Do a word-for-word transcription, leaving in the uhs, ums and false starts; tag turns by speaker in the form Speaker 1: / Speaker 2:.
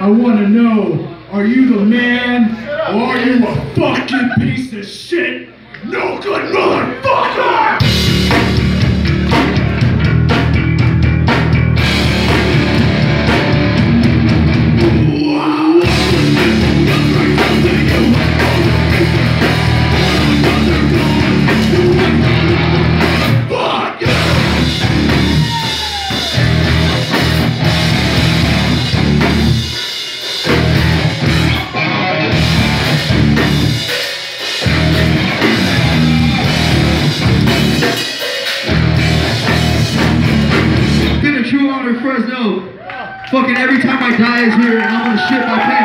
Speaker 1: I want to know, are you the man or are you a fucking piece of shit? No good motherfucker!
Speaker 2: Fresno. Fucking every time I die is here and I'm gonna shit my pants.